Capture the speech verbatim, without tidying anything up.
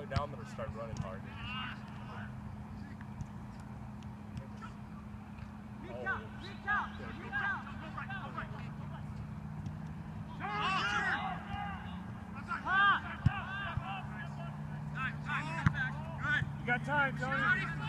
down there start running hard. Reach out, reach out, reach out. You got time, Tony.